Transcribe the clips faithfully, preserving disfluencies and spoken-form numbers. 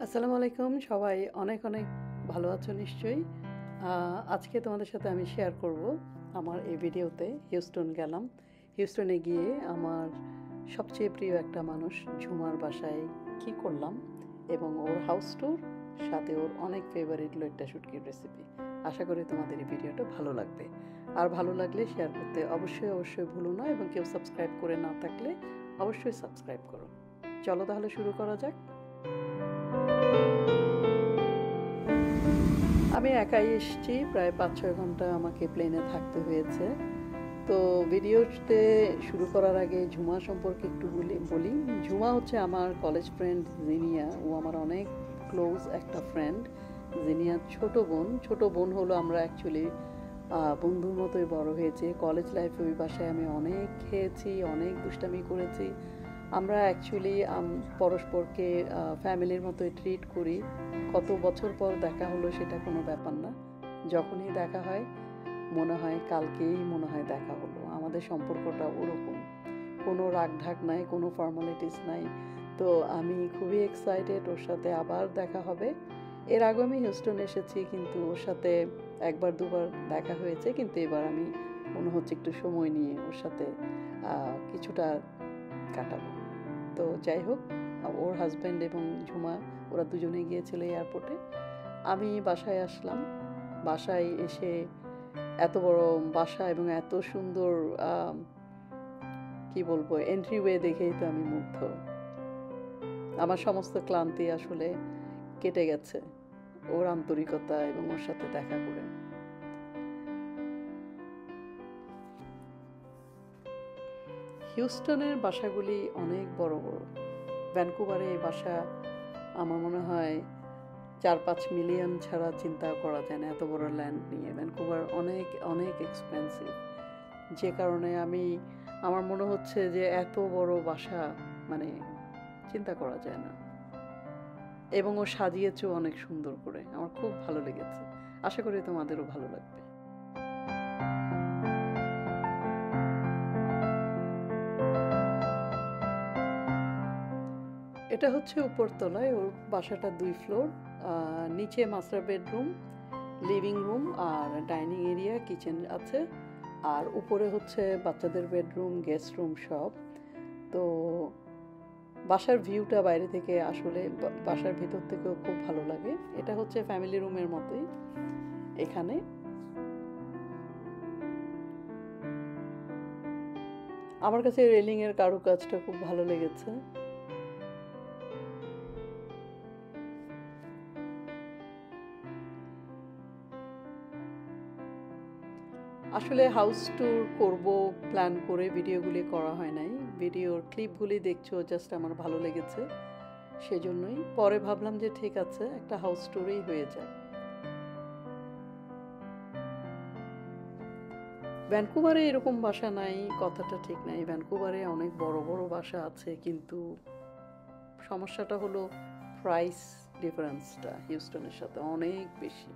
আসসালামু আলাইকুম সবাই অনেক অনেক ভালো আছো নিশ্চয়ই। আজকে তোমাদের সাথে আমি শেয়ার করব আমার এই ভিডিওতে হিউস্টন গেলাম। হিউস্টনে গিয়ে আমার সবচেয়ে প্রিয় একটা মানুষ ঝুমার বাসায় কি করলাম এবং ওর হাউস ট্যুর, সাথে ওর অনেক ফেভারিট লইট্টা শুটকির রেসিপি। আশা করি তোমাদের এই ভিডিওটা ভালো লাগবে, আর ভালো লাগলে শেয়ার করতে অবশ্যই অবশ্যই ভুলো না, এবং কেউ সাবস্ক্রাইব করে না থাকলে অবশ্যই সাবস্ক্রাইব করো। চলো তাহলে শুরু করা যাক। আমি একাই এসেছি, প্রায় পাঁচ ছয় ঘন্টা আমাকে প্লেনে থাকতে হয়েছে। তো ভিডিওতে শুরু করার আগে ঝুমা সম্পর্কে একটু বলি বলি ঝুমা হচ্ছে আমার কলেজ ফ্রেন্ড জিনিয়া। ও আমার অনেক ক্লোজ একটা ফ্রেন্ড। জিনিয়ার ছোট বোন ছোট বোন হলো, আমরা অ্যাকচুয়ালি বন্ধুর মতোই বড় হয়েছে। কলেজ লাইফে ওই বাসায় আমি অনেক খেয়েছি, অনেক দুষ্টামি করেছি। আমরা অ্যাকচুয়ালি পরস্পরকে ফ্যামিলির মতোই ট্রিট করি। কত বছর পর দেখা হলো সেটা কোনো ব্যাপার না, যখনই দেখা হয় মনে হয় কালকেই মনে হয় দেখা হলো। আমাদের সম্পর্কটা ওরকম, কোনো রাগ ঢাক নাই, কোনো ফর্মালিটিস নাই। তো আমি খুবই এক্সাইটেড, ওর সাথে আবার দেখা হবে। এর আগে আমি হিউস্টন এসেছি, কিন্তু ওর সাথে একবার দুবার দেখা হয়েছে, কিন্তু এবার আমি মনে হচ্ছে একটু সময় নিয়ে ওর সাথে কিছুটা কাটাবো। তো যাই হোক, ওর হাজব্যান্ড এবং ঝুমা ওরা দুজনে গিয়েছিল এয়ারপোর্টে। আমি বাসায় আসলাম। বাসায় এসে এত বড় বাসা এবং এত সুন্দর কি বলবো এন্ট্রিওয়ে দেখেই তো আমি মুগ্ধ। আমার সমস্ত ক্লান্তি আসলে কেটে গেছে ওর আন্তরিকতা এবং ওর সাথে দেখা করে। হিউস্টনের বাসাগুলি অনেক বড় বড়। ভ্যানকুভারে এই বাসা আমার মনে হয় চার পাঁচ মিলিয়ন ছাড়া চিন্তা করা যায় না, এত বড় ল্যান্ড নিয়ে। ভ্যানকুভার অনেক অনেক এক্সপেন্সিভ, যে কারণে আমি আমার মনে হচ্ছে যে এত বড় বাসা মানে চিন্তা করা যায় না। এবং ও সাজিয়েছেও অনেক সুন্দর করে, আমার খুব ভালো লেগেছে। আশা করি তোমাদেরও ভালো লাগবে। এটা হচ্ছে উপরতলায়, ওর বাসাটা দুই ফ্লোর। নিচে মাস্টার বেডরুম, লিভিং রুম আর ডাইনিং এরিয়া, কিচেন আছে। আর উপরে হচ্ছে বাচ্চাদের বেডরুম, গেস্ট রুম সব। তো বাসার ভিউটা বাইরে থেকে আসলে বাসার ভিতর থেকেও খুব ভালো লাগে। এটা হচ্ছে ফ্যামিলি রুমের মতোই। এখানে আমার কাছে রেলিংয়ের কারুকাজটা খুব ভালো লেগেছে। আসলে হাউস ট্যুর করব প্ল্যান করে ভিডিওগুলি করা হয় নাই। ভিডিওর ক্লিপগুলি দেখছো, জাস্ট আমার ভালো লেগেছে, সেজন্যই। পরে ভাবলাম যে ঠিক আছে, একটা হাউস ট্যুরেই হয়ে যায়। ভ্যানকুভারে এরকম বাসা নাই, কথাটা ঠিক নাই। ভ্যানকুভারে অনেক বড় বড় বাসা আছে, কিন্তু সমস্যাটা হলো প্রাইস ডিফারেন্সটা হিউস্টনের সাথে অনেক বেশি।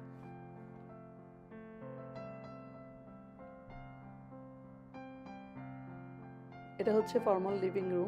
এটা হচ্ছে ফর্মাল লিভিং রুম।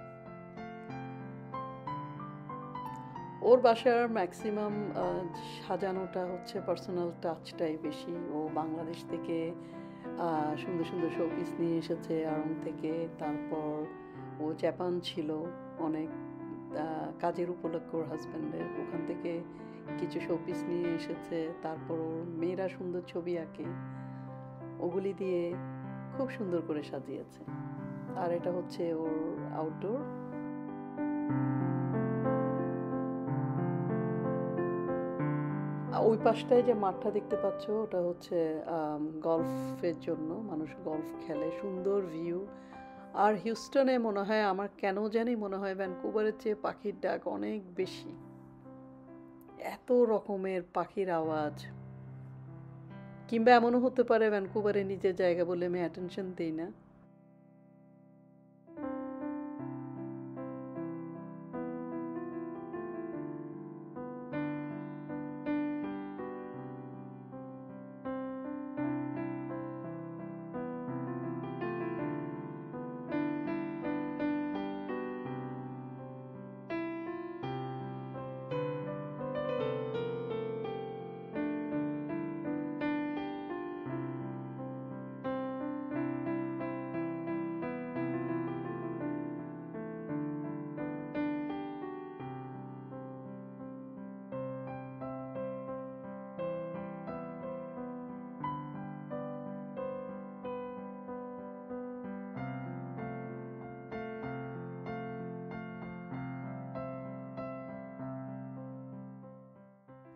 ওর বাসার ম্যাক্সিমাম সাজানোটা হচ্ছে পার্সোনাল টাচটাই বেশি। ও বাংলাদেশ থেকে সুন্দর সুন্দর শোপিস নিয়ে এসেছে আড়ং থেকে। তারপর ও জাপান ছিল অনেক কাজের উপলক্ষে ওর হাজব্যান্ডের, ওখান থেকে কিছু শোপিস নিয়ে এসেছে। তারপর ওর মেয়েরা সুন্দর ছবি আঁকে, ওগুলি দিয়ে খুব সুন্দর করে সাজিয়েছে। আর এটা হচ্ছে ওর আউটডোর। ওই পাশটায় যে মাঠটা দেখতে পাচ্ছ, ওটা হচ্ছে গলফের জন্য, মানুষ গলফ খেলে। সুন্দর ভিউ। আর হিউস্টনে মনে হয়, আমার কেন জানি মনে হয় ভ্যানকুভারের চেয়ে পাখির ডাক অনেক বেশি। এত রকমের পাখির আওয়াজ। কিংবা এমনও হতে পারে ভ্যানকুভারে নিজের জায়গা বলে আমি অ্যাটেনশন দিই না।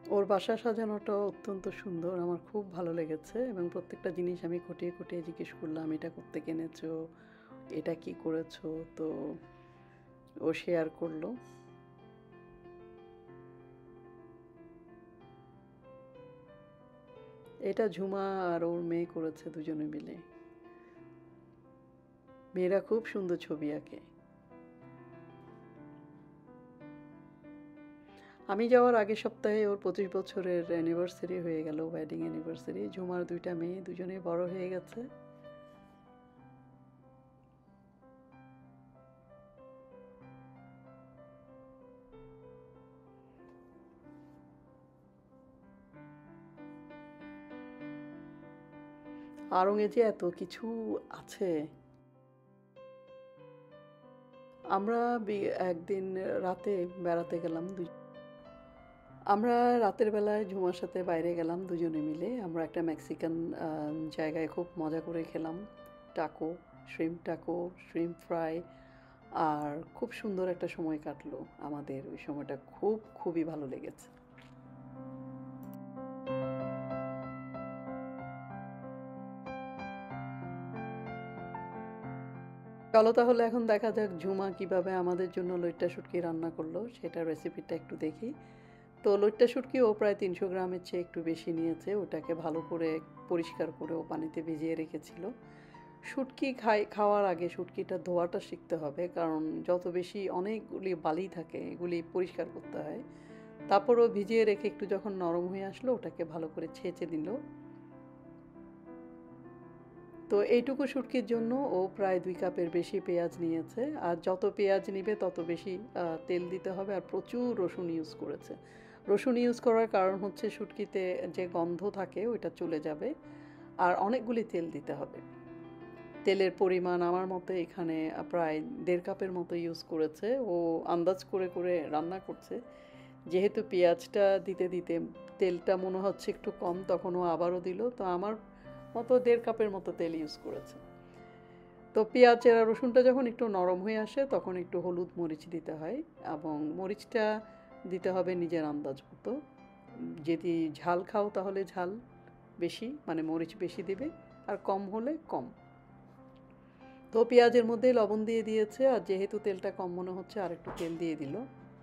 ওর বাসা সাজানোটা অত্যন্ত সুন্দর, আমার খুব ভালো লেগেছে এবং প্রত্যেকটা জিনিস আমি খুঁটিয়ে খুঁটিয়ে জিজ্ঞেস করলাম, এটা করতে কিনেছো, এটা কি করেছো। তো ও শেয়ার করলো। এটা ঝুমা আর ওর মেয়ে করেছে দুজনে মিলে। মেয়েরা খুব সুন্দর ছবি আঁকে। আমি যাওয়ার আগের সপ্তাহে ওর পঁচিশ বছরের অ্যানিভার্সারি হয়ে গেল, ওয়েডিং অ্যানিভার্সারি। ঝুমার দুইটা মেয়ে, দুজনেই বড় হয়ে গেছে। আড়ংয়ে যে এত কিছু আছে। আমরা একদিন রাতে বেড়াতে গেলাম, আমরা রাতের বেলায় ঝুমার সাথে বাইরে গেলাম দুজনে মিলে। আমরা একটা মেক্সিকান জায়গায় খুব মজা করে খেলাম, taco, shrimp taco, shrimp fry, আর খুব সুন্দর একটা সময় কাটলো আমাদের। ওই সময়টা খুব খুবই ভালো লেগেছে। চলো তাহলে এখন দেখা যাক ঝুমা কিভাবে আমাদের জন্য লইট্টা শুটকি রান্না করলো, সেটা রেসিপিটা একটু দেখি। তো লইট্টা শুটকি ও প্রায় তিনশো গ্রামের চেয়ে একটু বেশি নিয়েছে। ওটাকে ভালো করে পরিষ্কার করে ও পানিতে ভিজিয়ে রেখেছিল। শুটকি খাই খাওয়ার আগে শুটকিটা ধোয়াটা শিখতে হবে, কারণ যত বেশি অনেকগুলি বালি থাকে এগুলি পরিষ্কার করতে হয়। তারপরও ভিজিয়ে রেখে একটু যখন নরম হয়ে আসলো ওটাকে ভালো করে ছেঁচে দিল। তো এইটুকু শুটকির জন্য ও প্রায় দুই কাপের বেশি পেঁয়াজ নিয়েছে। আর যত পেঁয়াজ নিবে তত বেশি তেল দিতে হবে। আর প্রচুর রসুন ইউজ করেছে। রসুন ইউজ করার কারণ হচ্ছে শুটকিতে যে গন্ধ থাকে ওইটা চলে যাবে। আর অনেকগুলি তেল দিতে হবে। তেলের পরিমাণ আমার মতে এখানে প্রায় দেড় কাপের মতো ইউজ করেছে। ও আন্দাজ করে করে রান্না করছে। যেহেতু পেঁয়াজটা দিতে দিতে তেলটা মনে হচ্ছে একটু কম, তখন ও আবারও দিল। তো আমার মতো দেড় কাপের মতো তেল ইউজ করেছে। তো পেঁয়াজ আর রসুনটা যখন একটু নরম হয়ে আসে তখন একটু হলুদ মরিচ দিতে হয়, এবং মরিচটা দিতে হবে নিজের আন্দাজ মতো। যদি ঝাল খাও তাহলে ঝাল বেশি, মানে মরিচ বেশি দিবে, আর কম হলে কম। তো পেঁয়াজের মধ্যে লবণ দিয়ে দিয়েছে, আর যেহেতু তেলটা কম মনে হচ্ছে আর একটু তেল দিয়ে দিল।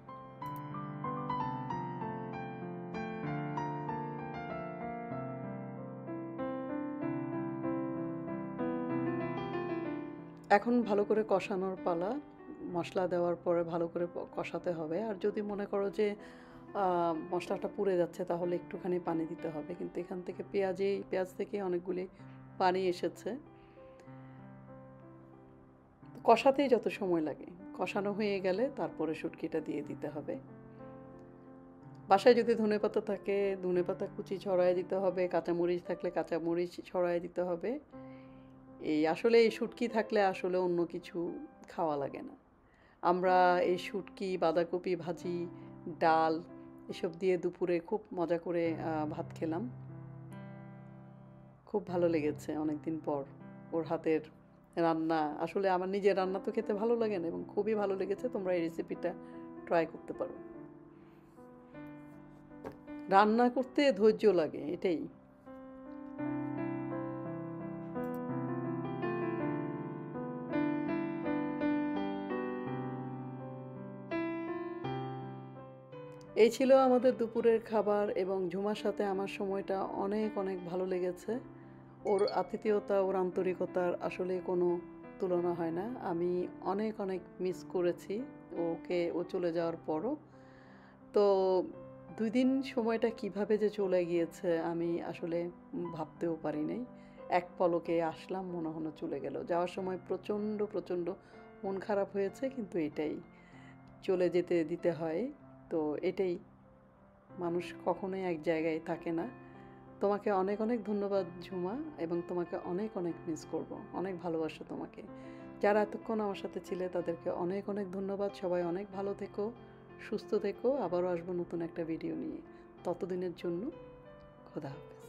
এখন ভালো করে কষানোর পালা। মশলা দেওয়ার পরে ভালো করে কষাতে হবে। আর যদি মনে করো যে মশলাটা পুড়ে যাচ্ছে তাহলে একটুখানি পানি দিতে হবে, কিন্তু এখান থেকে পেঁয়াজেই পেঁয়াজ থেকে অনেকগুলি পানি এসেছে। কষাতেই যত সময় লাগে, কষানো হয়ে গেলে তারপরে শুটকিটা দিয়ে দিতে হবে। বাসায় যদি ধনেপাতা থাকে ধনেপাতা কুচি ছড়ায় দিতে হবে, কাঁচামরিচ থাকলে কাঁচামরিচ ছড়ায় দিতে হবে। এই আসলে এই শুটকি থাকলে আসলে অন্য কিছু খাওয়া লাগে না। আমরা এই শুটকি, বাঁধাকপি ভাজি, ডাল এসব দিয়ে দুপুরে খুব মজা করে ভাত খেলাম। খুব ভালো লেগেছে অনেকদিন পর ওর হাতের রান্না। আসলে আমার নিজের রান্না তো খেতে ভালো লাগে না, এবং খুবই ভালো লেগেছে। তোমরা এই রেসিপিটা ট্রাই করতে পারো। রান্না করতে ধৈর্য লাগে, এটাই। এই ছিল আমাদের দুপুরের খাবার, এবং ঝুমার সাথে আমার সময়টা অনেক অনেক ভালো লেগেছে। ওর আতিথেয়তা, ওর আন্তরিকতার আসলে কোনো তুলনা হয় না। আমি অনেক অনেক মিস করেছি ওকে, ও চলে যাওয়ার পরও। তো দুই দিন সময়টা কিভাবে যে চলে গিয়েছে আমি আসলে ভাবতেও পারি নাই। এক পলকে আসলাম, মনে হলো চলে গেল। যাওয়ার সময় প্রচণ্ড প্রচণ্ড মন খারাপ হয়েছে, কিন্তু এটাই, চলে যেতে দিতে হয়। তো এটাই, মানুষ কখনোই এক জায়গায় থাকে না। তোমাকে অনেক অনেক ধন্যবাদ ঝুমা, এবং তোমাকে অনেক অনেক মিস করব। অনেক ভালোবাসা তোমাকে। যারা এতক্ষণ আমার সাথে ছিলে তাদেরকে অনেক অনেক ধন্যবাদ। সবাই অনেক ভালো থেকো, সুস্থ থেকো। আবারও আসবো নতুন একটা ভিডিও নিয়ে। ততদিনের জন্য খোদা হাফেজ।